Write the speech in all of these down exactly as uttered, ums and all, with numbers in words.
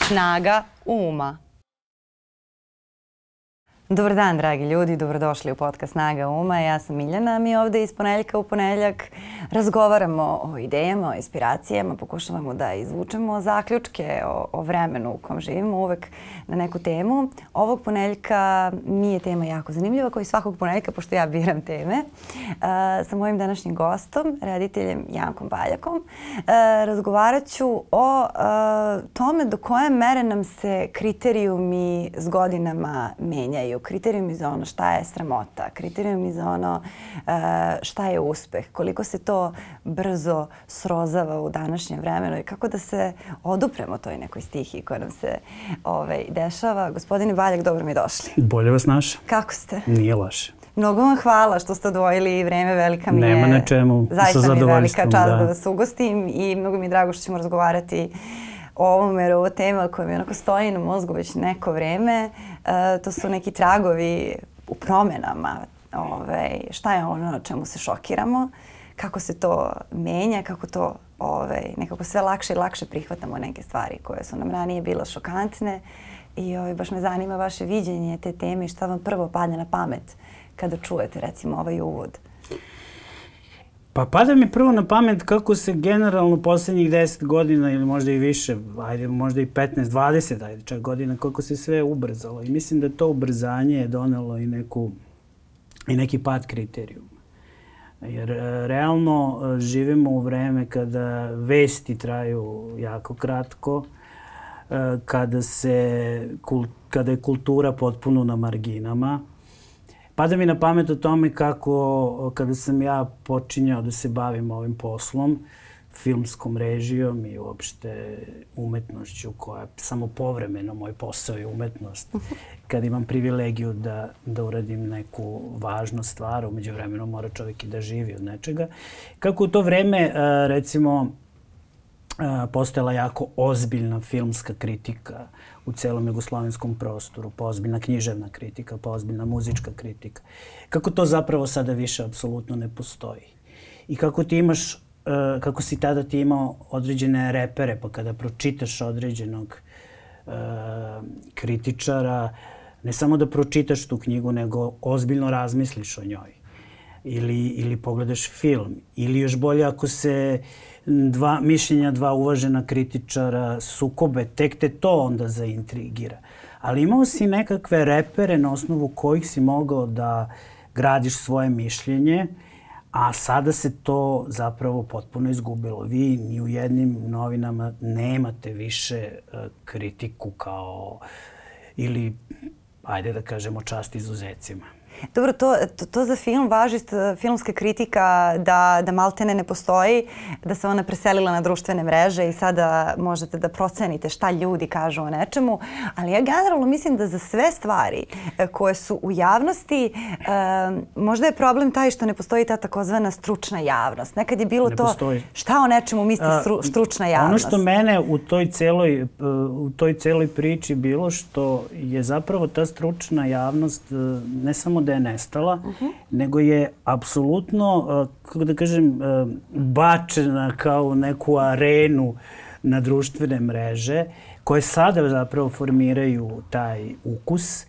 Snaga uma. Dobar dan, dragi ljudi, dobrodošli u podcast Snaga uma. Ja sam Miljana, mi ovde iz ponedeljka u ponedeljak razgovaramo o idejama, o inspiracijama, pokušavamo da izvučemo zaključke o, o vremenu u kom živimo, uvek na neku temu. Ovog ponedeljka mi je tema jako zanimljiva, kao i svakog ponedeljka, pošto ja biram teme, uh, sa mojim današnjim gostom, rediteljem Jankom Valjakom. Uh, razgovarat ću o uh, tome do koje mere nam se kriterijumi s godinama menjaju. Kriterijumi za ono šta je sramota, kriterijumi za ono šta je uspeh, koliko se to brzo srozava u današnjem vremenu i kako da se odupremo toj nekoj stihiji koja nam se ovaj, dešava. Gospodine Valjak, dobro mi došli. Bolje vas naša. Kako ste? Nije loše. Mnogo vam hvala što ste odvojili vreme, velika mi je. Nema na čemu, sa zadovoljstvom. Zaista mi je velika čast da. da vas ugostim i mnogo mi je drago što ćemo razgovarati o ovome, jer ovo tema koja mi onako stoji na mozgu već neko vreme. E, to su neki tragovi u promenama. Ove, šta je ono na čemu se šokiramo, kako se to menja, kako to ove, nekako sve lakše i lakše prihvatamo neke stvari koje su nam ranije bile šokantne. I ove, baš me zanima vaše viđenje te teme i šta vam prvo padne na pamet kada čujete recimo ovaj uvod. Pa pada mi prvo na pamet kako se generalno posljednjih deset godina ili možda i više, ajde možda i petnaest, dvadeset, ajde čak godina, kako se sve ubrzalo. I mislim da to ubrzanje je donelo i, neku, i neki pad kriterijuma. Jer realno živimo u vreme kada vesti traju jako kratko, kada, se, kada je kultura potpuno na marginama. Pada mi na pamet o tome kako, kada sam ja počinjao da se bavim ovim poslom, filmskom režijom i uopšte umetnošću, koja je samo povremeno moj posao je umetnost, kada imam privilegiju da, da uradim neku važnu stvar, umeđu vremenu mora čovjek i da živi od nečega. Kako u to vreme, recimo, postojala jako ozbiljna filmska kritika u celom jugoslovenskom prostoru, pa ozbiljna književna kritika, pa ozbiljna muzička kritika. Kako to zapravo sada više apsolutno ne postoji. I kako ti imaš, kako si tada ti imao određene repere, pa kada pročitaš određenog kritičara, ne samo da pročitaš tu knjigu, nego ozbiljno razmisliš o njoj. Ili, ili pogledaš film. Ili još bolje ako se dva mišljenja, dva uvažena kritičara sukobe, tek te to onda zaintrigira. Ali imao si nekakve repere na osnovu kojih si mogao da gradiš svoje mišljenje, a sada se to zapravo potpuno izgubilo. Vi ni u jednim novinama nemate više kritiku kao, ili, ajde da kažemo, čast izuzecima. Dobro, to, to, to za film važi, filmska kritika da, da maltene ne postoji, da se ona preselila na društvene mreže i sada možete da procenite šta ljudi kažu o nečemu. Ali ja generalno mislim da za sve stvari koje su u javnosti, um, možda je problem taj što ne postoji ta takozvana stručna javnost. Nekad je bilo ne to postoji. Šta o nečemu misli stru, stručna javnost. Ono što mene u toj celoj, u toj celoj priči bilo što je zapravo ta stručna javnost ne samo da je nestala, uh-huh. nego je apsolutno, kako da kažem, bačena kao neku arenu na društvene mreže koje sada zapravo formiraju taj ukus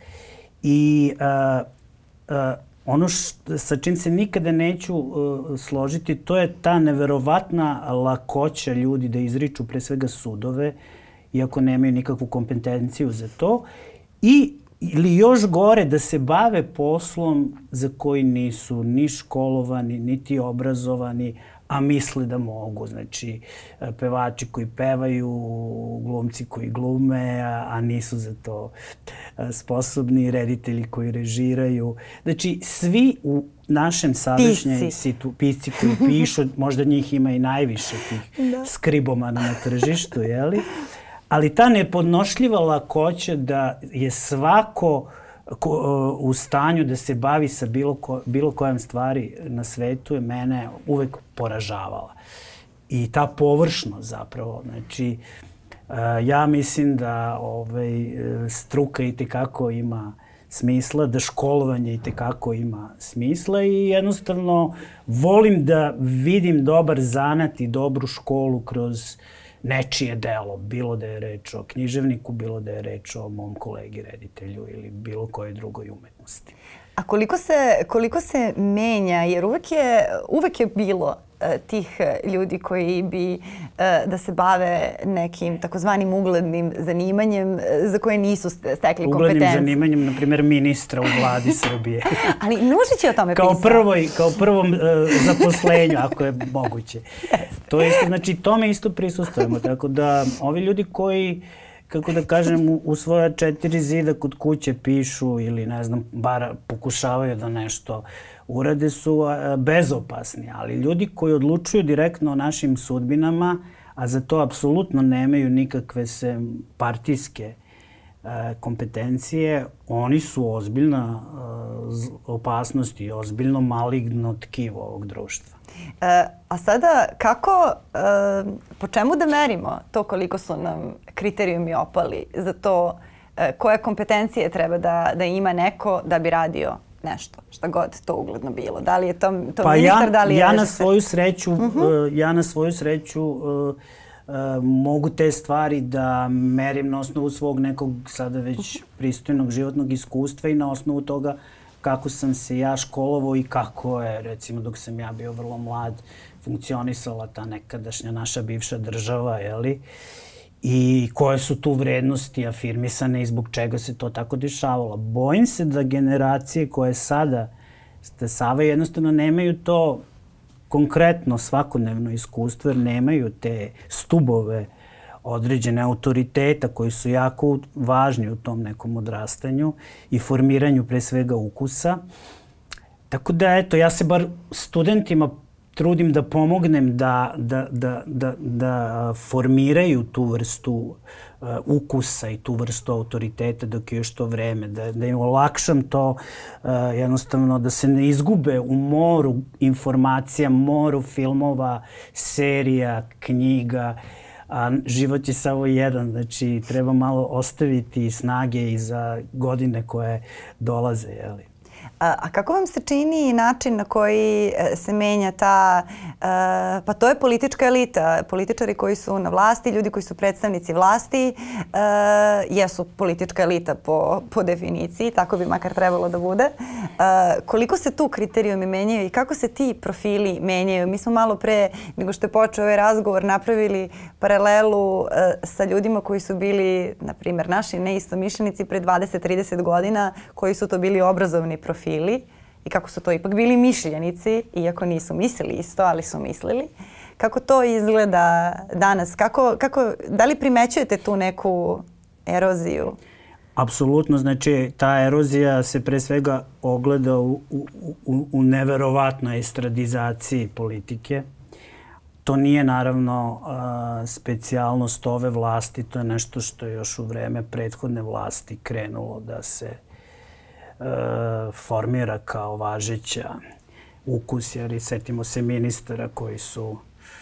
i uh, uh, ono što, sa čim se nikada neću uh, složiti, to je ta neverovatna lakoća ljudi da izriču pre svega sudove, iako nemaju nikakvu kompetenciju za to, i ili još gore, da se bave poslom za koji nisu ni školovani, niti obrazovani, a misle da mogu. Znači, pevači koji pevaju, glumci koji glume, a nisu za to sposobni, reditelji koji režiraju. Znači, svi u našem sadašnjoj situaciji, pisci koji pišu, možda njih ima i najviše tih skribomana na tržištu, jeli? Ali ta nepodnošljiva lakoća da je svako ko, u stanju da se bavi sa bilo, ko, bilo kojom stvari na svetu je mene uvek poražavala. I ta površnost zapravo. Znači, ja mislim da ovaj, struka itekako ima smisla, da školovanje itekako ima smisla i jednostavno volim da vidim dobar zanat i dobru školu kroz nečije delo, bilo da je reč o književniku, bilo da je reč o mom kolegi reditelju ili bilo kojoj drugoj umetnosti. A koliko se, koliko se menja, jer uvek je, uvek je bilo tih ljudi koji bi da se bave nekim takozvanim uglednim zanimanjem za koje nisu stekli kompetencije. Uglednim zanimanjem, na primjer, ministra u vladi Srbije. Ali Nušić je o tome pisao. Kao, prvoj, kao prvom uh, zaposlenju, ako je moguće. To je, znači, tome isto prisustujemo. Tako da ovi ljudi koji, kako da kažem, u, u svoja četiri zida kod kuće pišu ili, ne znam, bar pokušavaju da nešto urade su bezopasni, ali ljudi koji odlučuju direktno o našim sudbinama, a za to apsolutno nemaju nikakve se partijske kompetencije, oni su ozbiljna opasnost i ozbiljno maligno tkivo ovog društva. E, a sada kako, e, po čemu da merimo to koliko su nam kriterijumi opali za to e, koje kompetencije treba da, da ima neko da bi radio nešto, šta god to ugledno bilo. Da li je to, to pa ministar, ja, da li je... Ja na svoju sreću, uh-huh. uh, ja na svoju sreću uh, uh, mogu te stvari da merim na osnovu svog nekog sada već uh-huh. pristojnog životnog iskustva i na osnovu toga kako sam se ja školovao i kako je, recimo, dok sam ja bio vrlo mlad, funkcionisala ta nekadašnja naša bivša država, jeli? I koje su tu vrednosti afirmisane i zbog čega se to tako dešavalo. Bojim se da generacije koje sada stasavaju jednostavno nemaju to konkretno svakodnevno iskustvo, jer nemaju te stubove određene autoriteta koji su jako važni u tom nekom odrastanju i formiranju pre svega ukusa. Tako da, eto, ja se bar studentima trudim da pomognem da, da, da, da, da formiraju tu vrstu uh, ukusa i tu vrstu autoriteta dok je još to vreme, da, da im olakšam to uh, jednostavno da se ne izgube u moru informacija, moru filmova, serija, knjiga, a život je samo jedan, znači treba malo ostaviti snage i za godine koje dolaze, jeli? A, a kako vam se čini način na koji se menja ta, uh, pa to je politička elita, političari koji su na vlasti, ljudi koji su predstavnici vlasti, uh, jesu politička elita po, po definiciji, tako bi makar trebalo da bude. Uh, koliko se tu kriterijumi menjaju i kako se ti profili menjaju? Mi smo malo pre, nego što je počeo ovaj razgovor, napravili paralelu uh, sa ljudima koji su bili, na primjer, naši neistomišljenici pre dvadeset do trideset godina, koji su to bili obrazovni profili i kako su to ipak bili mišljenici, iako nisu mislili isto, ali su mislili. Kako to izgleda danas? Kako, kako, da li primećujete tu neku eroziju? Apsolutno, znači ta erozija se pre svega ogleda u, u, u, u neverovatnoj estradizaciji politike. To nije naravno a, specijalnost ove vlasti, to je nešto što je još u vreme prethodne vlasti krenulo da se formira kao važeća ukus, jer setimo se ministara koji su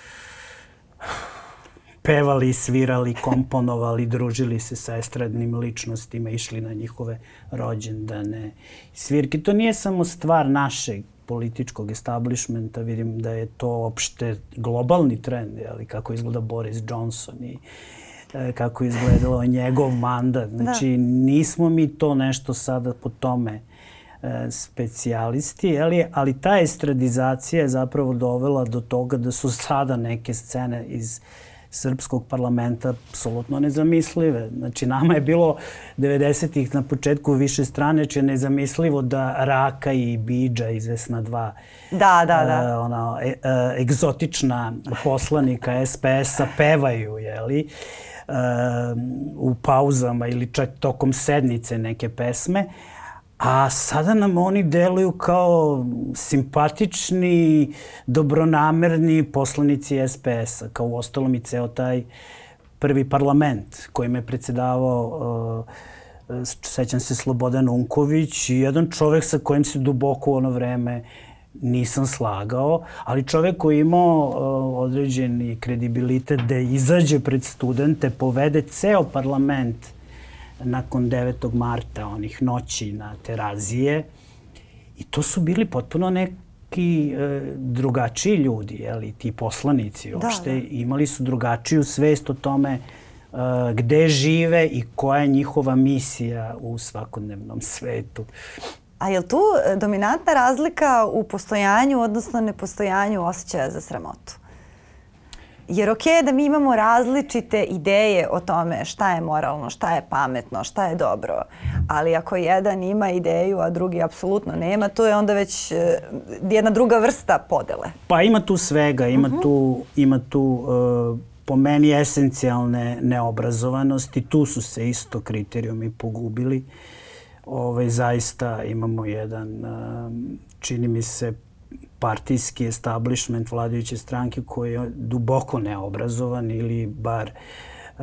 pevali, svirali, komponovali, družili se sa estradnim ličnostima, išli na njihove rođendane, svirke. To nije samo stvar našeg političkog establishmenta, vidim da je to opšte globalni trend, ali kako izgleda Boris Johnson i kako je izgledalo njegov mandat. Znači, da. Nismo mi to nešto sada po tome e, specijalisti, ali, ali ta estradizacija je zapravo dovela do toga da su sada neke scene iz srpskog parlamenta apsolutno nezamislive. Znači, nama je bilo devedesetih na početku više strane, če je nezamislivo da Raka i Bidža, izvesna dva da, da, da. E, ona, e, e, egzotična poslanika es pe es-a pevaju, jeli? U pauzama ili čak tokom sednice neke pesme, a sada nam oni deluju kao simpatični, dobronamerni poslanici es pe es-a, kao uostalom i ceo taj prvi parlament kojim je predsedavao, uh, sećam se, Slobodan Unković, i jedan čovek sa kojim se duboko u ono vreme nisam slagao, ali čovek koji je imao uh, određeni kredibilitet da izađe pred studente, povede ceo parlament nakon devetog marta, onih noći na Terazije. I to su bili potpuno ne, neki e, drugačiji ljudi, jeli, ti poslanici uopšte, da, da. imali su drugačiju svest o tome e, gde žive i koja je njihova misija u svakodnevnom svetu. A je li tu dominantna razlika u postojanju, odnosno nepostojanju osjećaja za sramotu? Jer okej je da mi imamo različite ideje o tome šta je moralno, šta je pametno, šta je dobro. Ali ako jedan ima ideju, a drugi apsolutno nema, to je onda već jedna druga vrsta podele. Pa ima tu svega, ima uh-huh. tu, ima tu uh, po meni esencijalne neobrazovanosti. Tu su se isto kriterijumi pogubili. Ove, zaista imamo jedan, uh, čini mi se, partijski establishment vladajuće stranke koji je duboko neobrazovan ili bar uh,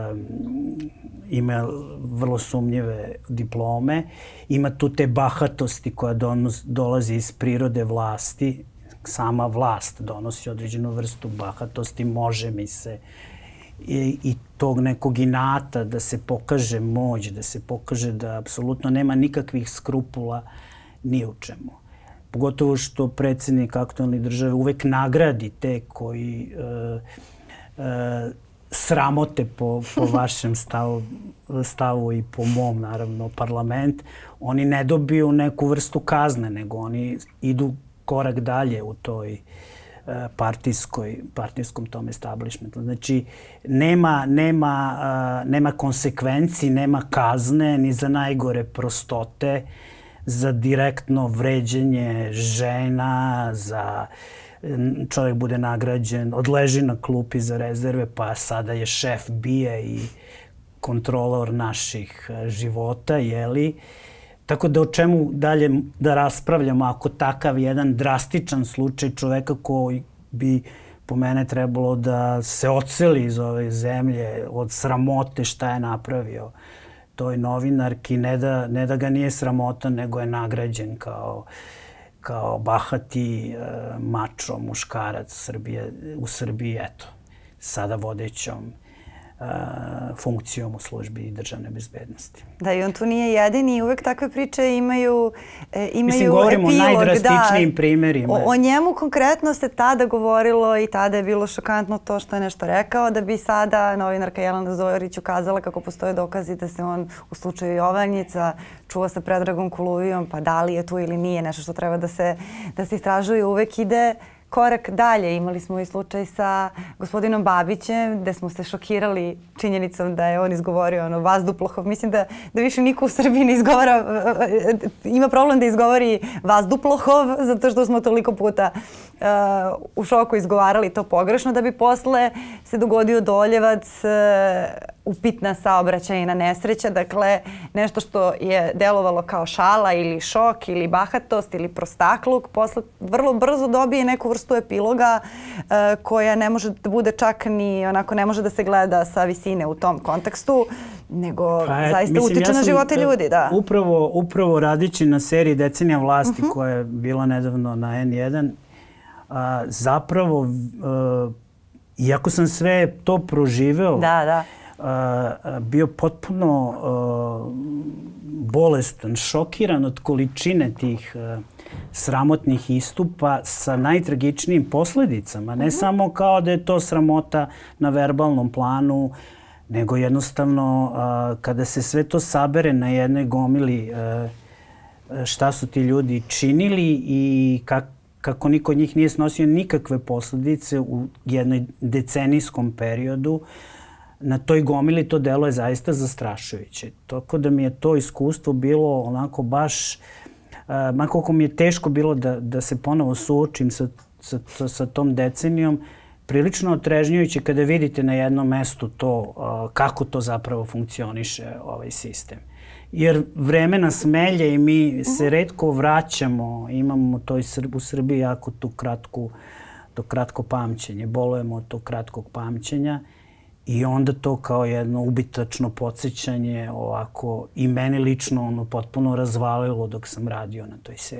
ima vrlo sumnjive diplome. Ima tu te bahatosti koja donos, dolazi iz prirode vlasti. Sama vlast donosi određenu vrstu bahatosti, može mi se. I, i tog nekog inata da se pokaže moć, da se pokaže da apsolutno nema nikakvih skrupula ni u čemu. Pogotovo što predsjednik aktualne države uvek nagradi te koji e, e, sramote po, po vašem stavu, stavu i po mom, naravno, parlament. Oni ne dobiju neku vrstu kazne, nego oni idu korak dalje u toj e, partijskoj, partijskom tom establishmentu. Znači, nema, nema, a, nema konsekvenci, nema kazne ni za najgore prostote, za direktno vređenje žena, za čovjek bude nagrađen, odleži na klupi za rezerve, pa sada je šef B I A i kontrolor naših života, jeli? Tako da o čemu dalje da raspravljamo ako takav jedan drastičan slučaj čoveka koji bi po mene trebalo da se odseli iz ove zemlje od sramote šta je napravio toj novinarki, ne da, ne da ga nije sramota, nego je nagrađen kao, kao bahati e, mačo, muškarac Srbije, u Srbiji, eto, sada vodećom e, funkcijom u službi državne bezbednosti. Da, i on tu nije jedini i uvek takve priče imaju, e, imaju Mislim, govorimo epilog. O najdrastičnijim da, primjerima. O, o njemu konkretno se tada govorilo i tada je bilo šokantno to što je nešto rekao, da bi sada novinarka Jelena Zorić ukazala kako postoje dokazi da se on u slučaju Jovanjica čuva sa Predragom Koluvijom, pa da li je tu ili nije nešto što treba da se, da se istražuje, uvek ide korak dalje. Imali smo i slučaj sa gospodinom Babićem gde smo se šokirali činjenicom da je on izgovorio ono Vazduplahov. Mislim da, da više niko u Srbiji ne izgovara, ima problem da izgovori Vazduplahov zato što smo toliko puta uh, u šoku izgovarali to pogrešno da bi posle se dogodio Doljevac, uh, upitna saobraćajna nesreća. Dakle, nešto što je delovalo kao šala ili šok ili bahatost ili prostakluk, posle vrlo brzo dobije neku vrstu epiloga uh, koja ne može da bude čak ni onako, ne može da se gleda sa visine u tom kontekstu, nego pa je, zaista mislim, utiče ja na živote ljudi. Da. Upravo, upravo radići na seriji Decenija vlasti uh-huh. koja je bila nedavno na en jedan, a, zapravo, a, iako sam sve to proživeo, da, da. Uh, bio potpuno uh, bolestan, šokiran od količine tih uh, sramotnih istupa sa najtragičnijim posljedicama. Ne mm-hmm. samo kao da je to sramota na verbalnom planu, nego jednostavno uh, kada se sve to sabere na jednoj gomili uh, šta su ti ljudi činili i kak, kako niko od njih nije snosio nikakve posljedice u jednoj decenijskom periodu, na toj gomili to delo je zaista zastrašujuće. Tako da mi je to iskustvo bilo onako baš, uh, ma koliko mi je teško bilo da, da se ponovo suočim sa, sa, sa tom decenijom, prilično otrežnjujuće kada vidite na jednom mestu to, uh, kako to zapravo funkcioniše ovaj sistem. Jer vreme nas melje i mi se retko vraćamo, imamo to u Srbiji jako tu kratku, to kratko pamćenje, bolujemo od tog kratkog pamćenja. I onda to kao jedno ubitačno podsjećanje ovako i meni lično ono potpuno razvalilo dok sam radio na toj seriji.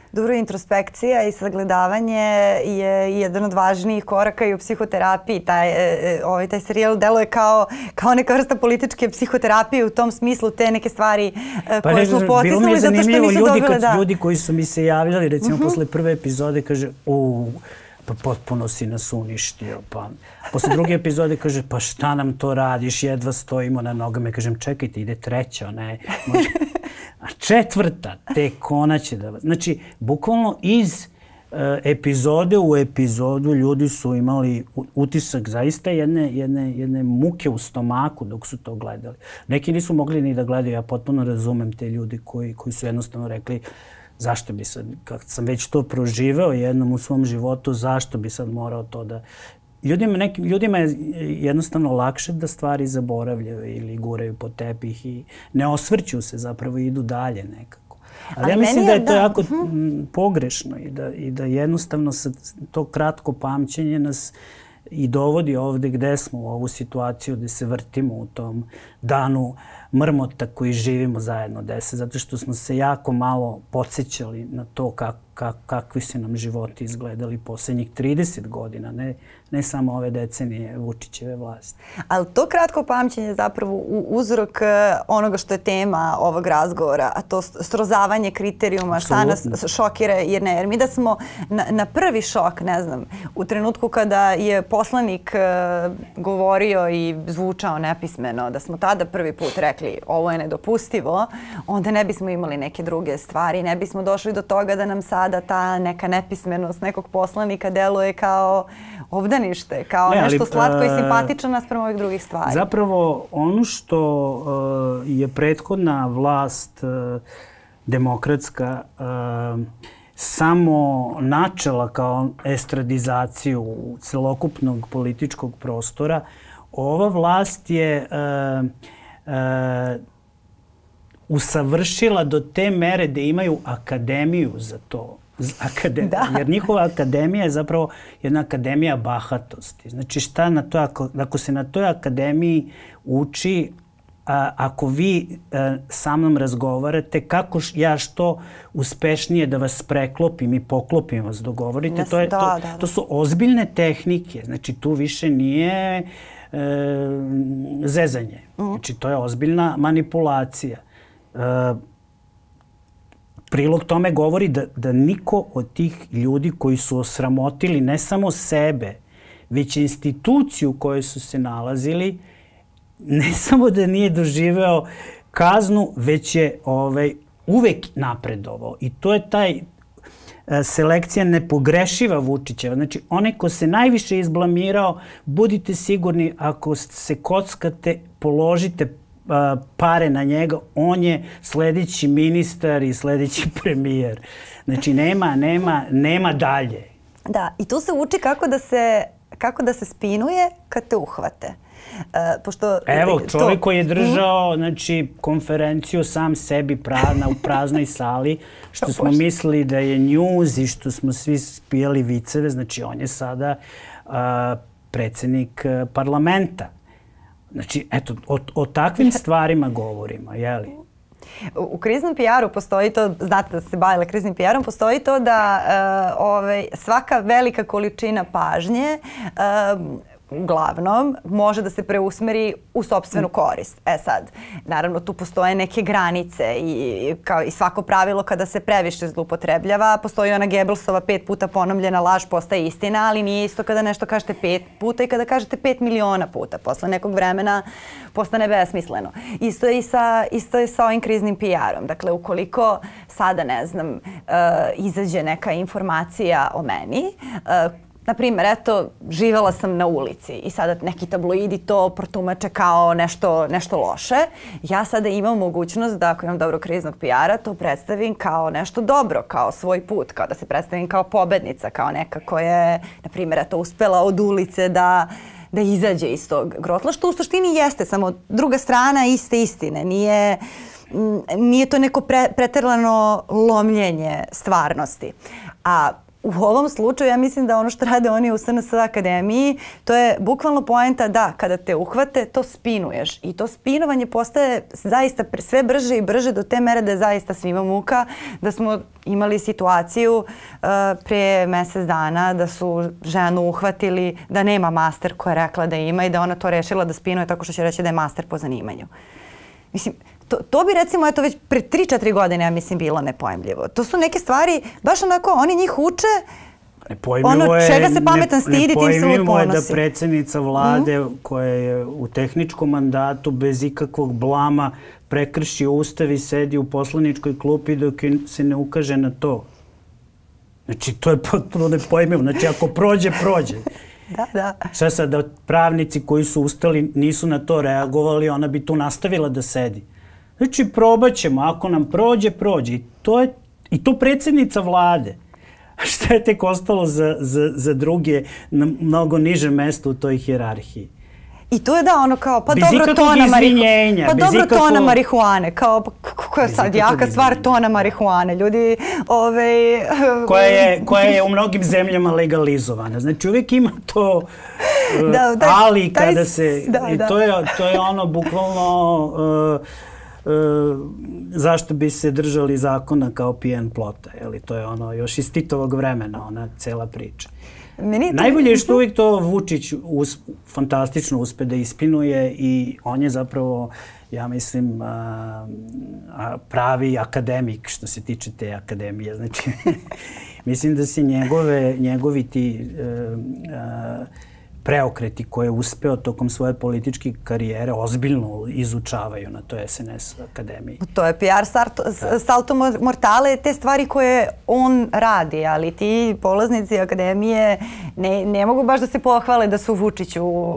Dobro, introspekcija i sagledavanje je jedan od važnijih koraka i u psihoterapiji. Taj, ovaj, taj serijal deluje kao, kao neka vrsta političke psihoterapije u tom smislu, te neke stvari pa koje smo potisnuli zato što nisu ljudi, dobile da... Ljudi koji su mi se javljali, recimo uh -huh. posle prve epizode, kaže, u, pa potpuno si nas uništio. Pa. Posle druge epizode kaže, pa šta nam to radiš, jedva stojimo na nogama. Kažem, čekajte, ide treća, ne, može... A četvrta, tek ona će da... Znači, bukvalno iz uh, epizode u epizodu ljudi su imali utisak zaista jedne, jedne, jedne muke u stomaku dok su to gledali. Neki nisu mogli ni da gledaju. Ja potpuno razumem te ljudi koji, koji su jednostavno rekli zašto bi sad, kad sam već to proživeo jednom u svom životu, zašto bi sad morao to da... Ljudima, nekim, ljudima je jednostavno lakše da stvari zaboravljaju ili guraju po tepih i ne osvrću se, zapravo idu dalje nekako. Ali, Ali ja mislim da je to da... jako m, pogrešno i da, i da jednostavno sa to kratko pamćenje nas i dovodi ovde gde smo, u ovu situaciju gde se vrtimo u tom danu mrmota koji živimo zajedno dese, zato što smo se jako malo podsjećali na to kak, kak, kakvi su nam životi izgledali poslednjih trideset godina, ne, ne samo ove decenije Vučićeve vlasti. Ali to kratko pamćenje je zapravo uzrok onoga što je tema ovog razgovora, a to srozavanje kriterijuma, Absolutno. Šta nas šokira, jer ne, jer mi da smo na, na prvi šok, ne znam, u trenutku kada je poslanik uh, govorio i zvučao nepismeno, da smo tada prvi put rekli ovo je nedopustivo, onda ne bismo imali neke druge stvari, ne bismo došli do toga da nam sada ta neka nepismenost nekog poslanika deluje kao obdanište, kao ne, nešto ali, slatko i simpatično naspram ovih drugih stvari. Zapravo ono što uh, je prethodna vlast uh, demokratska uh, samo načela kao estradizaciju celokupnog političkog prostora, ova vlast je uh, uh, usavršila do te mere da imaju akademiju za to. Akadem... Da. Jer njihova akademija je zapravo jedna akademija bahatosti. Znači šta na to, ako, ako se na toj akademiji uči, a, ako vi a, sa mnom razgovarate, kako š, ja što uspešnije da vas preklopim i poklopim vas dogovorite, yes, to, je, da, to, da, da. to su ozbiljne tehnike. Znači tu više nije e, zezanje. Mm. Znači to je ozbiljna manipulacija. E, Prilog tome govori da, da niko od tih ljudi koji su osramotili ne samo sebe, već instituciju u kojoj su se nalazili, ne samo da nije doživeo kaznu, već je ovaj, uvek napredovao. I to je taj a, selekcija nepogrešiva Vučićeva. Znači, onaj ko se najviše izblamirao, budite sigurni, ako se kockate, položite pare na njega, on je sledeći ministar i sledeći premijer. Znači, nema, nema, nema dalje. Da, i tu se uči kako da se, kako da se spinuje kad te uhvate. Uh, pošto, Evo, čovjek to... koji je držao znači, konferenciju sam sebi prazna, u praznoj sali, što smo mislili da je news i što smo svi spijali viceve, znači on je sada uh, predsjednik uh, parlamenta. Znači, eto, o, o takvim stvarima govorimo, jeli? U, u kriznom P R-u postoji to, znate da ste se bavile kriznim P R-om, postoji to da uh, ovaj, svaka velika količina pažnje uh, uglavnom može da se preusmeri u sopstvenu korist. E sad, naravno tu postoje neke granice i, kao i svako pravilo kada se previše zloupotrebljava, postoji ona Gebelsova pet puta ponovljena laž postaje istina, ali nije isto kada nešto kažete pet puta i kada kažete pet miliona puta. Posle nekog vremena postane besmisleno. Isto je i sa, isto je sa ovim kriznim P R-om. Dakle, ukoliko sada, ne znam, uh, izađe neka informacija o meni, uh, na primjer, eto, živela sam na ulici i sada neki tabloidi to protumače kao nešto, nešto loše. Ja sada imam mogućnost da ako imam dobro kriznog P R-a, to predstavim kao nešto dobro, kao svoj put, kao da se predstavim kao pobednica, kao neka koja je, na primjer, eto, uspela od ulice da da izađe iz tog grotla, što u suštini jeste samo druga strana iste istine. Nije, nije to neko pre, preterano lomljenje stvarnosti. A u ovom slučaju ja mislim da ono što rade oni u S N S akademiji, to je bukvalno poenta da kada te uhvate, to spinuješ. I to spinovanje postaje zaista sve brže i brže do te mere da je zaista svima muka, da smo imali situaciju uh, prije mjesec dana da su ženu uhvatili da nema master koja je rekla da ima i da ona to rešila da spinuje tako što će reći da je master po zanimanju. Mislim, To, to bi recimo eto već pre tri četiri godine ja mislim bilo nepojmljivo. To su neke stvari, baš onako, oni njih uče, ono čega se pametan stidi, tim se lud ponosi. Nepojmljivo je da predsjednica vlade mm. koja je u tehničkom mandatu bez ikakvog blama prekrši ustav i sedi u poslaničkoj klupi dok se ne ukaže na to. Znači, to je potpuno nepojmljivo. Znači, ako prođe, prođe. Da, da. Šta sad, da pravnici koji su ustali nisu na to reagovali, ona bi tu nastavila da sedi. Znači, probat ćemo. Ako nam prođe, prođe. I to je i to predsjednica vlade. Šta je tek ostalo za, za, za druge na mnogo niže mesto u toj hijerarhiji? I to je da ono kao, pa dobro tona marihuane. Pa dobro ikako... tona marihuane. Kao, pa kako je sad jaka stvar tona marihuane. Ljudi, ove... koja, je, koja je u mnogim zemljama legalizovana. Znači uvijek ima to da, taj, ali taj, kada se... Da, i da. To, je, to je ono bukvalno... Uh, Uh, zašto bi se držali zakona kao pijen plota. Jeli? To je ono još iz Titovog vremena, ona cela priča. Meni najbolje je što uvijek to Vučić us, fantastično uspe da ispinuje i on je zapravo, ja mislim, a, a, pravi akademik što se tiče te akademije. Znači, mislim da se njegove, njegovi ti a, a, preokreti koje je uspeo tokom svoje političke karijere ozbiljno izučavaju na toj S N S akademiji. To je P R salto mortale, te stvari koje on radi, ali ti polaznici akademije ne, ne mogu baš da se pohvale da su Vučiću uh,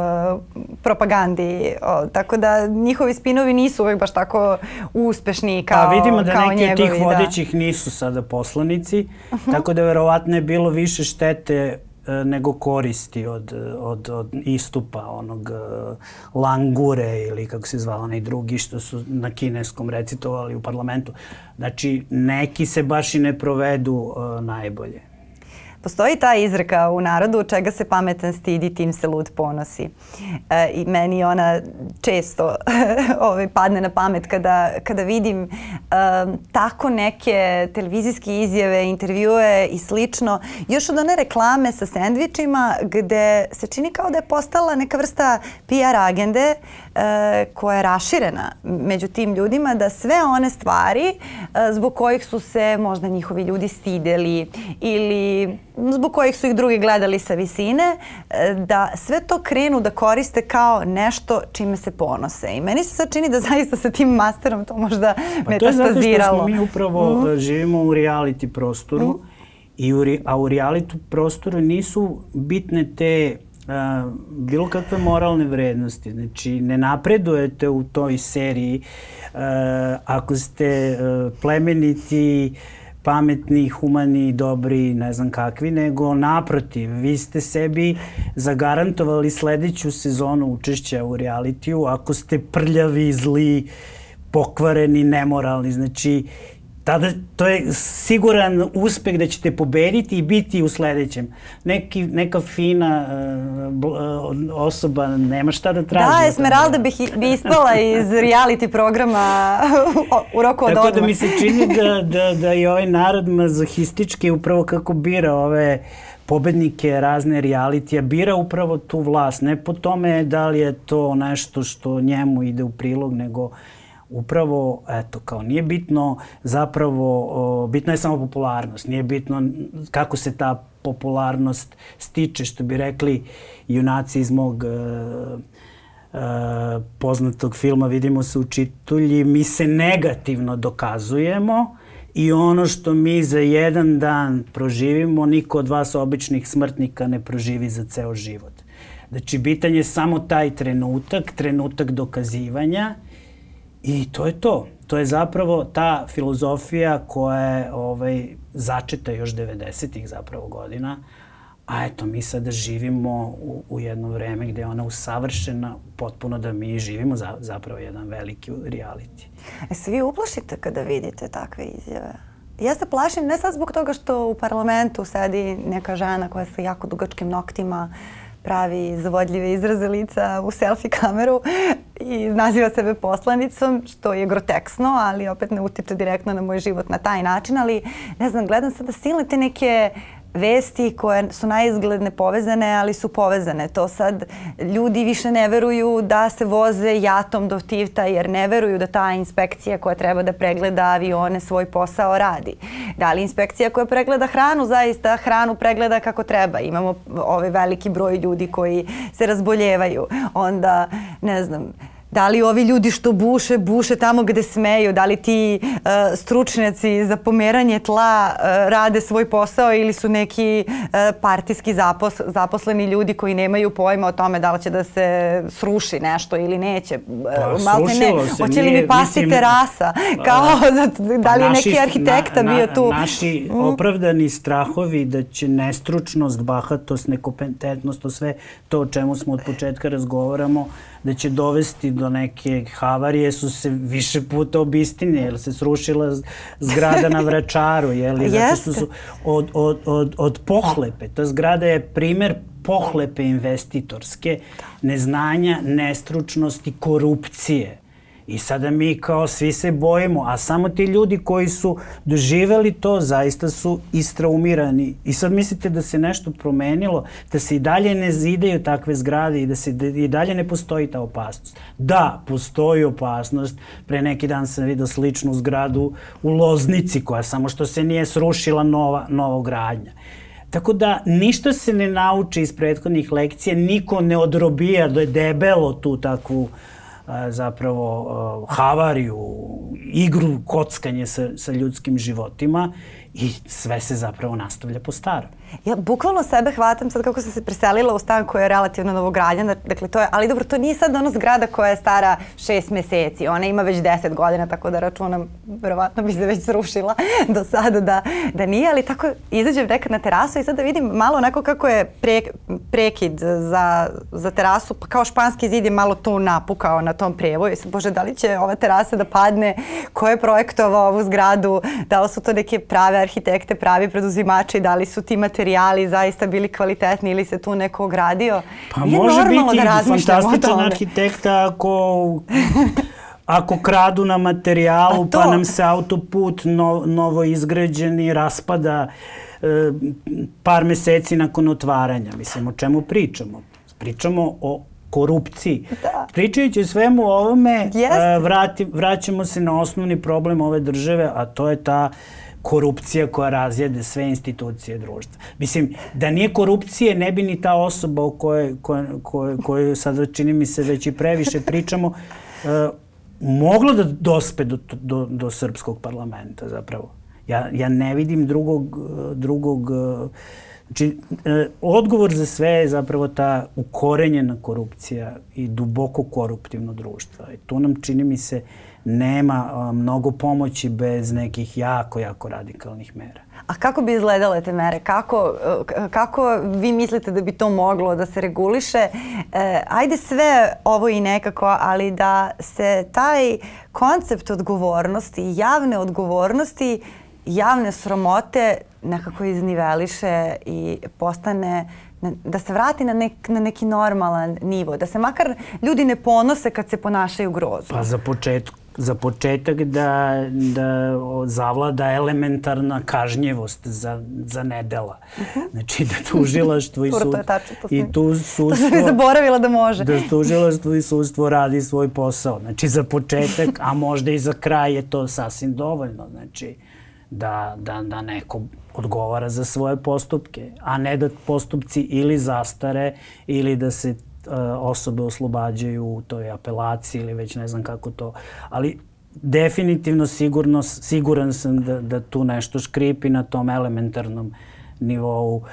propagandi. O, tako da njihovi spinovi nisu uvijek baš tako uspešni kao, pa vidimo da kao neki njegovi. Od tih vodećih da. Nisu sada poslanici, tako da verovatno je bilo više štete nego koristi od, od, od istupa onog uh, Langure ili kako se zvao onaj drugi što su na kineskom recitovali u parlamentu. Znači, neki se baš i ne provedu uh, najbolje. Postoji ta izreka u narodu čega se pametan stidi, tim se lud ponosi. E, I meni ona često ovaj, padne na pamet kada, kada vidim e, tako neke televizijske izjave, intervjue i slično. Još od one reklame sa sendvičima gde se čini kao da je postala neka vrsta P R agende e, koja je raširena među tim ljudima, da sve one stvari e, zbog kojih su se možda njihovi ljudi stideli ili zbog kojih su ih drugi gledali sa visine, da sve to krenu da koriste kao nešto čime se ponose. I meni se sad čini da zaista sa tim masterom to možda pa metastaziralo. To je zato što smo mi upravo mm. živimo u reality prostoru, mm. i u, a u reality prostoru nisu bitne te uh, bilo kakve moralne vrednosti. Znači, ne napredujete u toj seriji uh, ako ste uh, plemeniti, pametni, humani, dobri, ne znam kakvi, nego naprotiv. Vi ste sebi zagarantovali sljedeću sezonu učešća u realitiju ako ste prljavi, zli, pokvareni, nemoralni. Znači, tada to je siguran uspeh da ćete pobediti i biti u sljedećem. Neki, neka fina uh, osoba nema šta da traži. Da, Esmeralda bi, bi ispala iz reality programa u roku od odmah. Tako da mi se čini da, da, da je ovaj narod mazohistički upravo kako bira ove pobednike razne realitija, bira upravo tu vlast. Ne po tome da li je to nešto što njemu ide u prilog, nego upravo, eto, kao nije bitno zapravo, o, bitno je samo popularnost, nije bitno kako se ta popularnost stiče, što bi rekli junaci iz mog e, e, poznatog filma Vidimo se u čitulji, mi se negativno dokazujemo i ono što mi za jedan dan proživimo, niko od vas običnih smrtnika ne proživi za ceo život. Znači, bitan je samo taj trenutak, trenutak dokazivanja. I to je to. To je zapravo ta filozofija koja je ovaj, začeta još devedesetih zapravo godina. A eto, mi sada živimo u, u jedno vreme gdje je ona usavršena potpuno da mi živimo za, zapravo jedan veliki reality. E se vi uplašite kada vidite takve izjave? ja se plašim ne sad zbog toga što u parlamentu sedi neka žena koja sa jako dugačkim noktima pravi zavodljive izraze lica u selfie kameru i naziva sebe poslanicom, što je groteksno, ali opet ne utiče direktno na moj život na taj način, ali ne znam, gledam sada silne te neke vesti koje su naizgled nepovezane, ali su povezane. To sad ljudi više ne veruju da se voze jatom do Tivta jer ne veruju da ta inspekcija koja treba da pregleda avione svoj posao radi. Da li inspekcija koja pregleda hranu zaista hranu pregleda kako treba. Imamo ovaj veliki broj ljudi koji se razboljevaju. Onda, ne znam, da li ovi ljudi što buše, buše tamo gde smeju, da li ti uh, stručnjaci za pomeranje tla uh, rade svoj posao ili su neki uh, partijski zapos, zaposleni ljudi koji nemaju pojma o tome da li će da se sruši nešto ili neće. Pa, srušilo se. Hoće li mi pasti mislim, terasa? Kao, da li je neki arhitekta na, bio tu? Na, naši mm. opravdani strahovi da će nestručnost, bahatost, nekompetentnost, to sve to o čemu smo od početka razgovaramo, da će dovesti do neke havarije su se više puta obistinili, jer se srušila zgrada na Vračaru, jeli, zato što su od, od, od, od pohlepe. Ta zgrada je primer pohlepe investitorske, neznanja, nestručnosti, korupcije. I sada mi kao svi se bojimo, a samo ti ljudi koji su doživeli to zaista su istraumirani. I sad mislite da se nešto promenilo, da se i dalje ne zidaju takve zgrade i da se i dalje ne postoji ta opasnost. Da, postoji opasnost. Pre neki dan sam vidio sličnu zgradu u Loznici koja samo što se nije srušila nova, novogradnja. Tako da ništa se ne nauči iz prethodnih lekcija, niko ne odrobija da je debelo tu takvu zapravo havariju, igru, kockanje sa, sa ljudskim životima i sve se zapravo nastavlja po starom. Ja bukvalno sebe hvatam sad kako sam se preselila u stan koja je relativno novogradnja, dakle to je, ali dobro, to nije sad ono zgrada koja je stara šest meseci, ona ima već deset godina, tako da računam, verovatno bi se već srušila do sada da, da nije, ali tako izađem nekad na terasu i sad da vidim malo onako kako je pre, prekid za, za terasu, pa kao španski zid je malo tu napukao na tom prevoju i sad, bože, da li će ova terasa da padne, ko je projektovao ovu zgradu, da li su to neke prave arhitekte, pravi preduzimači, da li su ti materijali zaista bili kvalitetni ili se tu neko ogradio. Pa nije može biti da fantastičan arhitekta ako, ako kradu na materijalu pa, pa nam se autoput no, novo izgrađeni raspada e, par meseci nakon otvaranja. Mislim, o čemu pričamo? Pričamo o korupciji. Da. Pričajući o svemu ovome, yes. vrati, vraćamo se na osnovni problem ove države, a to je ta korupcija koja razjede sve institucije društva. Mislim, da nije korupcije, ne bi ni ta osoba o kojoj, kojoj, kojoj, kojoj sada čini mi se već i previše pričamo, uh, moglo da dospe do, do, do srpskog parlamenta zapravo. Ja, ja ne vidim drugog, drugog uh, znači, uh, odgovor za sve je zapravo ta ukorenjena korupcija i duboko koruptivno društvo. I tu nam čini mi se nema uh, mnogo pomoći bez nekih jako, jako radikalnih mera. A kako bi izgledale te mere? Kako, kako vi mislite da bi to moglo da se reguliše? E, ajde sve ovo i nekako, ali da se taj koncept odgovornosti, javne odgovornosti, javne sramote nekako izniveliše i postane, da se vrati na, nek, na neki normalan nivo, da se makar ljudi ne ponose kad se ponašaju grozno. Pa za početak Za početak da, da zavlada elementarna kažnjivost za, za nedela. Uh-huh. Znači da tužilaštvo i, sud, i tu sudstvo... To sam mi zaboravila da može. Da tužilaštvo i sudstvo radi svoj posao. Znači za početak, a možda i za kraj je to sasvim dovoljno. Znači da, da, da neko odgovara za svoje postupke, a ne da postupci ili zastare ili da se osobe oslobađaju u toj apelaciji ili već ne znam kako to. Ali definitivno sigurno, siguran sam da, da tu nešto škripi na tom elementarnom nivou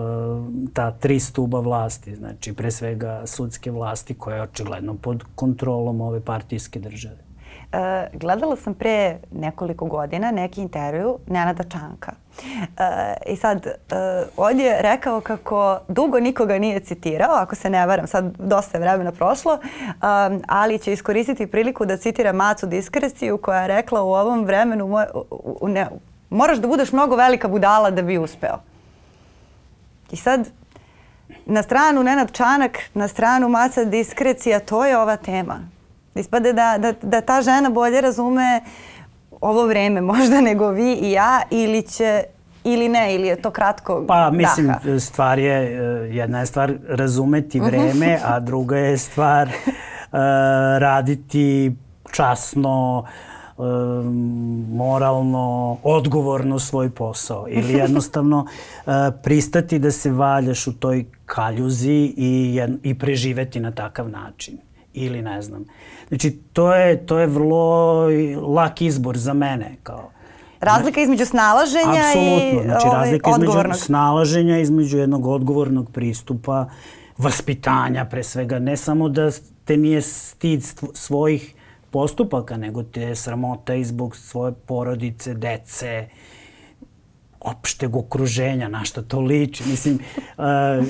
ta tri stuba vlasti. Znači pre svega sudske vlasti koja je očigledno pod kontrolom ove partijske države. Uh, gledala sam pre nekoliko godina neki intervju Nenada Čanka. Uh, I sad, uh, on je rekao kako dugo nikoga nije citirao, ako se ne varam, sad dosta je vremena prošlo, um, ali će iskoristiti priliku da citira Macu Diskreciju koja je rekla u ovom vremenu, moj, u, ne, Moraš da budeš mnogo velika budala da bi uspeo. I sad, na stranu Nenad Čanak, na stranu Maca Diskrecija, to je ova tema. Ispade da, da, da ta žena bolje razume ovo vreme možda nego vi i ja, ili će, ili ne, ili je to kratko Pa mislim, daha. stvar je, jedna je stvar razumeti vreme, a druga je stvar uh, raditi časno, uh, moralno, odgovorno svoj posao. Ili jednostavno uh, pristati da se valjaš u toj kaljuzi i, jed, i preživeti na takav način. Ili ne znam. Znači, to je, to je vrlo lak izbor za mene. Kao, razlika između snalaženja apsolutno. i znači, ovaj, razlika odgovornog. Između snalaženja, između jednog odgovornog pristupa, vaspitanja pre svega. Ne samo da te nije stid svojih postupaka, nego te je sramota i zbog svoje porodice, dece, opšteg okruženja, na što to liči. Mislim, uh,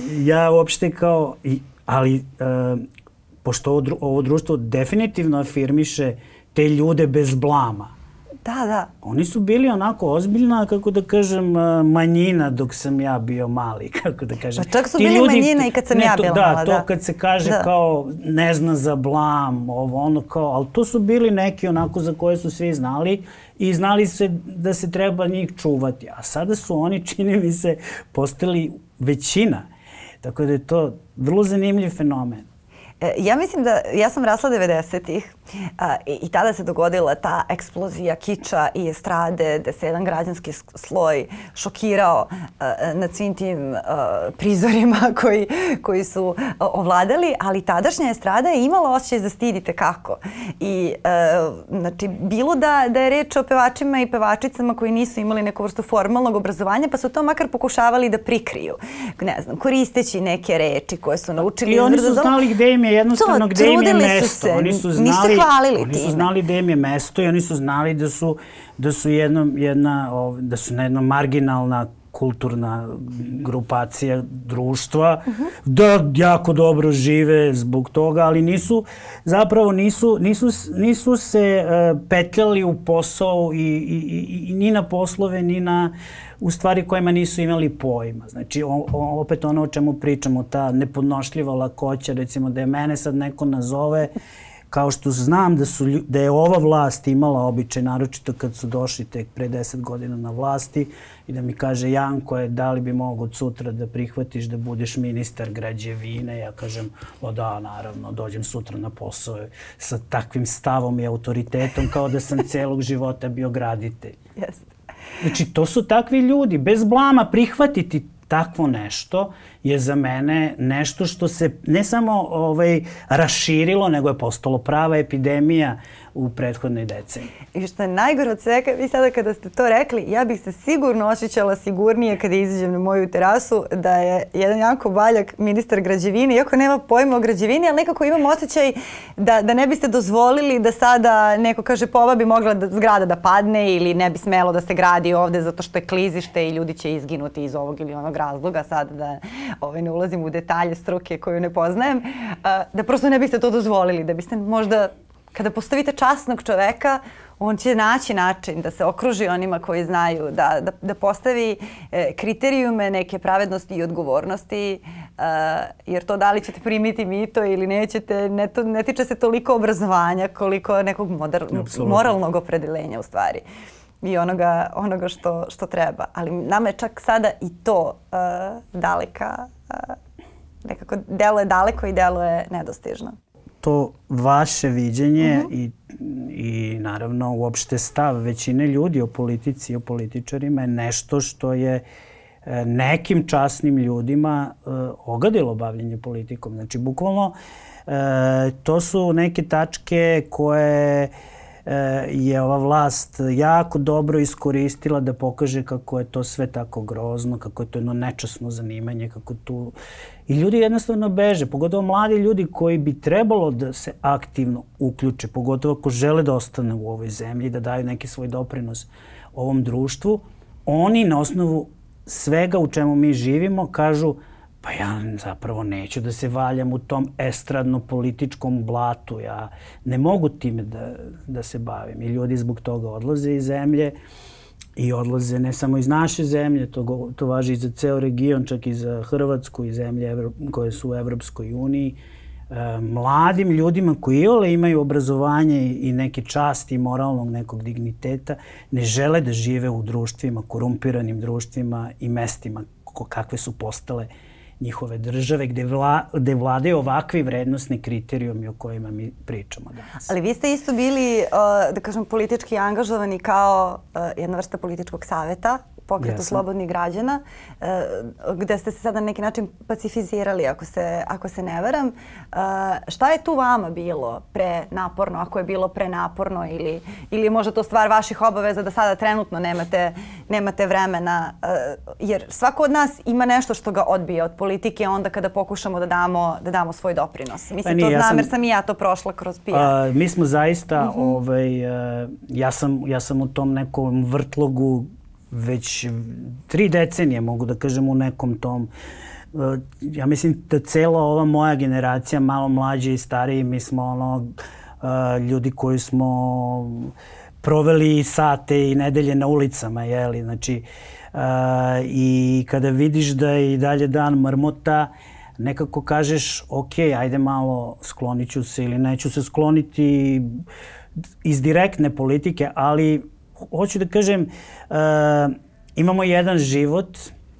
ja uopšte kao, ali uh, pošto ovo, ovo društvo definitivno afirmiše te ljude bez blama. Da, da. Oni su bili onako ozbiljna, kako da kažem, manjina dok sam ja bio mali, kako da kažem. Pa čak su bili ljudi, manjina i kad sam ne, ja to, bila da, mala, da. To kad se kaže da. Kao ne zna za blam, ovo ono kao, ali to su bili neki onako za koje su svi znali i znali se da se treba njih čuvati. A sada su oni, čini mi se, postali većina. Tako da je to vrlo zanimljiv fenomen. Ja mislim da, ja sam rasla devedesetih i, i tada se dogodila ta eksplozija kiča i estrade, da se jedan građanski sloj šokirao a, nad svim tim a, prizorima koji, koji su a, ovladali, ali tadašnja estrada je imala osjećaj za stidite kako. I a, znači, bilo da, da je reč o pevačima i pevačicama koji nisu imali neku vrstu formalnog obrazovanja, pa su to makar pokušavali da prikriju. Ne znam, koristeći neke reči koje su naučili. I oni su znali gde im je jednostavno to, gde im je mesto. Se, oni su znali, nisu hvalili oni su time. znali gde im je mesto i oni su znali da su, da su, jedno, jedna, da su na jedna marginalna kulturna grupacija društva, uh-huh. da jako dobro žive zbog toga, ali nisu, zapravo nisu, nisu, nisu se uh, petljali u posao i, i, i, i ni na poslove, ni na u stvari kojima nisu imali pojma. Znači, o, o, opet ono o čemu pričamo, ta nepodnošljiva lakoća, recimo da je mene sad neko nazove, kao što znam da, su, da je ova vlast imala običaj, naročito kad su došli tek pre deset godina na vlasti, i da mi kaže Janko je, da li bi mogo od sutra da prihvatiš da budeš ministar građevine? Ja kažem, o da, naravno, dođem sutra na posao sa takvim stavom i autoritetom kao da sam celog života bio graditelj. Jeste. Znači, to su takvi ljudi. Bez blama prihvatiti takvo nešto je za mene nešto što se ne samo ovaj, raširilo, nego je postalo prava epidemija u prethodnoj deceniji. I što je najgore od svega, vi sada kada ste to rekli, ja bih se sigurno osjećala sigurnije kada izađem na moju terasu da je jedan Janko Baljak ministar građevine, iako nema pojma o građevini, ali nekako imam osjećaj da, da ne biste dozvolili da sada neko kaže pa ova bi mogla da, zgrada da padne ili ne bi smelo da se gradi ovde zato što je klizište i ljudi će izginuti iz ovog ili onog razloga, sada da ovaj, ne ulazim u detalje struke koju ne poznajem, da prosto ne biste to dozvolili, da biste možda kada postavite časnog čoveka, on će naći način da se okruži onima koji znaju, da, da, da postavi e, kriterijume neke pravednosti i odgovornosti, e, jer to da li ćete primiti mito ili nećete, ne, to, ne tiče se toliko obrazovanja koliko nekog modar, moralnog opredeljenja u stvari i onoga, onoga što, što treba. Ali nama je čak sada i to e, daleka, e, nekako deluje daleko i deluje nedostižno. To vaše viđenje uh-huh. i, i naravno uopšte stav većine ljudi o politici i o političarima je nešto što je e, nekim časnim ljudima e, ogadilo bavljenje politikom. Znači, bukvalno e, to su neke tačke koje e, je ova vlast jako dobro iskoristila da pokaže kako je to sve tako grozno, kako je to jedno nečasno zanimanje, kako tu... I ljudi jednostavno beže, pogotovo mladi ljudi koji bi trebalo da se aktivno uključe, pogotovo ako žele da ostane u ovoj zemlji, da daju neki svoj doprinos ovom društvu, oni na osnovu svega u čemu mi živimo kažu pa ja zapravo neću da se valjam u tom estradno-političkom blatu, ja ne mogu time da, da se bavim. I ljudi zbog toga odlaze iz zemlje i odlaze ne samo iz naše zemlje, to, to važi i za ceo region, čak i za Hrvatsku i zemlje koje su u Evropskoj uniji. Mladim ljudima koji ole imaju obrazovanje i neke časti i moralnog nekog digniteta ne žele da žive u društvima, korumpiranim društvima i mestima kakve su postale njihove države, gde, vla, gde vladaju ovakvi vrednostni kriterijumi o kojima mi pričamo danas. Ali vi ste isto bili, da kažem, politički angažovani kao jedna vrsta političkog saveta Pokretu slobodnih građana, gde ste se sada na neki način pacifizirali, ako se, ako se ne varam. Šta je tu vama bilo prenaporno, ako je bilo prenaporno ili, ili je možda to stvar vaših obaveza da sada trenutno nemate, nemate vremena? Jer svako od nas ima nešto što ga odbija od politike onda kada pokušamo da damo, da damo svoj doprinos. Mislim, nije, to ja znam sam, jer sam i ja to prošla kroz P R. A, mi smo zaista, uh-huh. ovaj, ja, sam, ja sam u tom nekom vrtlogu već tri decenije, mogu da kažem, u nekom tom. Ja mislim da cela ova moja generacija, malo mlađi i stariji, mi smo ono, ljudi koji smo proveli sate i nedelje na ulicama, jeli, znači, i kada vidiš da je i dalje dan mrmota, nekako kažeš, ok, ajde malo, sklonit ću se ili neću se skloniti iz direktne politike, ali hoću da kažem, uh, imamo jedan život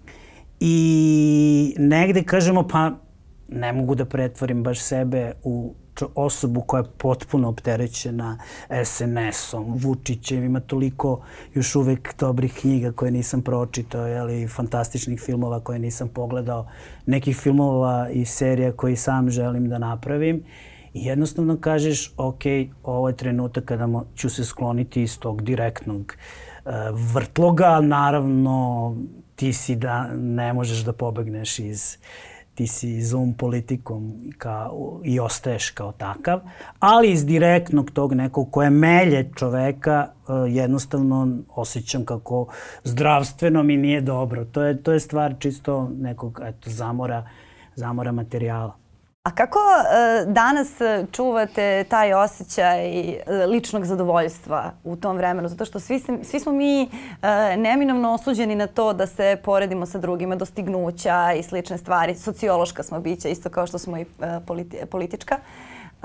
i negde kažemo pa ne mogu da pretvorim baš sebe u osobu koja je potpuno opterećena es en esom, Vučićem, ima toliko još uvek dobrih knjiga koje nisam pročitao, ali fantastičnih filmova koje nisam pogledao, nekih filmova i serija koji sam želim da napravim. I jednostavno kažeš, ok, ovo je trenutak kada ću se skloniti iz tog direktnog uh, vrtloga. Naravno, ti si da ne možeš da pobegneš iz, ti si Zoom politikom kao, i ostaješ kao takav. Ali iz direktnog tog nekog koje melje čoveka, uh, jednostavno osjećam kako zdravstveno mi nije dobro. To je, to je stvar čisto nekog eto, zamora, zamora materijala. A kako uh, danas čuvate taj osjećaj ličnog zadovoljstva u tom vremenu? Zato što svi, se, svi smo mi uh, neminovno osuđeni na to da se poredimo sa drugima, dostignuća i slične stvari. Sociološka smo bića, isto kao što smo i uh, politi politička. Uh,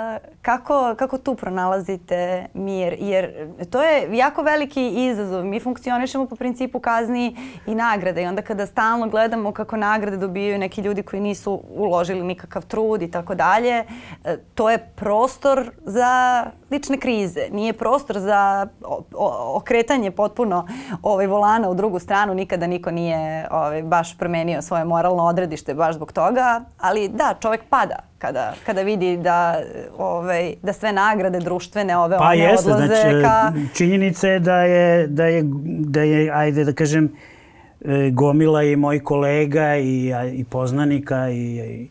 kako, kako tu pronalazite mir? Jer to je jako veliki izazov. Mi funkcionišemo po principu kazni i nagrade i onda kada stalno gledamo kako nagrade dobijaju neki ljudi koji nisu uložili nikakav trud i tako dalje, to je prostor za lične krize. Nije prostor za okretanje potpuno ovaj, volana u drugu stranu. Nikada niko nije ovaj, baš promenio svoje moralno odredište baš zbog toga. Ali da, čovjek pada kada, kada vidi da, ovaj, da sve nagrade društvene ove pa one jeste, odlaze znači, ka... činjenica je da je, da je, da je, ajde da kažem, gomila i mojih kolega i, i poznanika i, i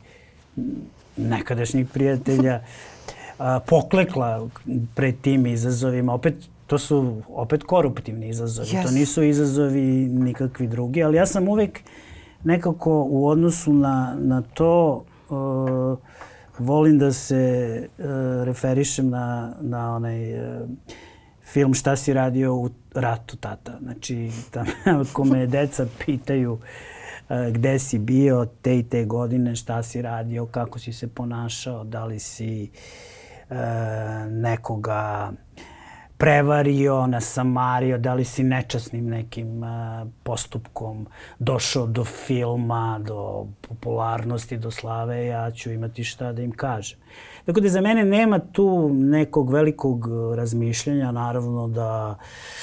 nekadašnjih prijatelja a, poklekla pred tim izazovima. Opet, to su opet koruptivni izazovi. Yes. To nisu izazovi nikakvi drugi, ali ja sam uvek nekako u odnosu na, na to uh, volim da se uh, referišem na, na onaj uh, film Šta si radio u ratu, tata. Znači, tam ako me deca pitaju uh, gde si bio te i te godine, šta si radio, kako si se ponašao, da li si uh, nekoga prevario, nasamario, da li si nečasnim nekim uh, postupkom došao do filma, do popularnosti, do slave, ja ću imati šta da im kažem. Tako da za mene nema tu nekog velikog razmišljanja, naravno da